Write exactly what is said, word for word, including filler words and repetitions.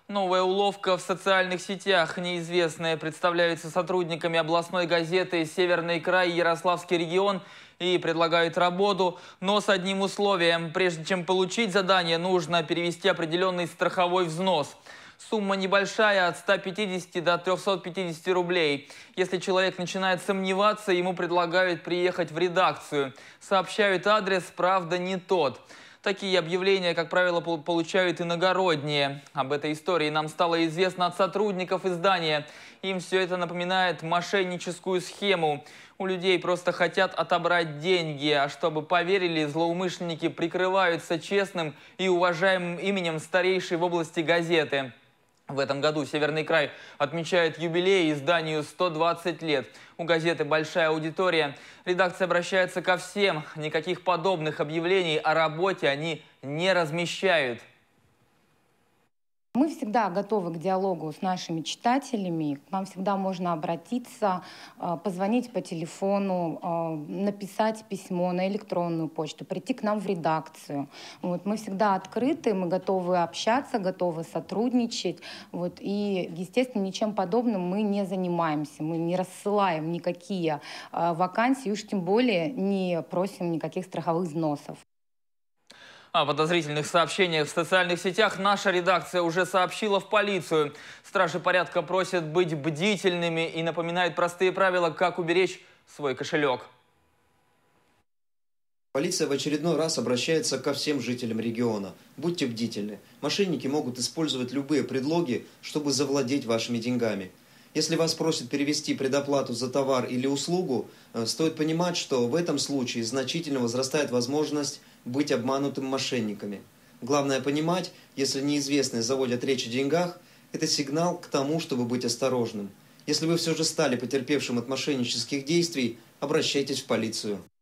Новая уловка в социальных сетях. Неизвестные представляются сотрудниками областной газеты «Северный край», Ярославский регион и предлагают работу, но с одним условием. Прежде чем получить задание, нужно перевести определенный страховой взнос. Сумма небольшая, от ста пятидесяти до трёхсот пятидесяти рублей. Если человек начинает сомневаться, ему предлагают приехать в редакцию. Сообщают адрес, правда, не тот. Такие объявления, как правило, получают иногородние. Об этой истории нам стало известно от сотрудников издания. Им все это напоминает мошенническую схему. У людей просто хотят отобрать деньги, а чтобы поверили, злоумышленники прикрываются честным и уважаемым именем старейшей в области газеты. В этом году «Северный край» отмечает юбилей изданию сто двадцать лет. У газеты большая аудитория. Редакция обращается ко всем. Никаких подобных объявлений о работе они не размещают. Мы всегда готовы к диалогу с нашими читателями. К нам всегда можно обратиться, позвонить по телефону, написать письмо на электронную почту, прийти к нам в редакцию. Вот. Мы всегда открыты, мы готовы общаться, готовы сотрудничать. Вот. И, естественно, ничем подобным мы не занимаемся. Мы не рассылаем никакие вакансии, уж тем более не просим никаких страховых взносов. О подозрительных сообщениях в социальных сетях наша редакция уже сообщила в полицию. Стражи порядка просят быть бдительными и напоминают простые правила, как уберечь свой кошелек. Полиция в очередной раз обращается ко всем жителям региона. Будьте бдительны. Мошенники могут использовать любые предлоги, чтобы завладеть вашими деньгами. Если вас просят перевести предоплату за товар или услугу, стоит понимать, что в этом случае значительно возрастает возможность быть обманутым мошенниками. Главное понимать, если неизвестные заводят речь о деньгах, это сигнал к тому, чтобы быть осторожным. Если вы все же стали потерпевшим от мошеннических действий, обращайтесь в полицию.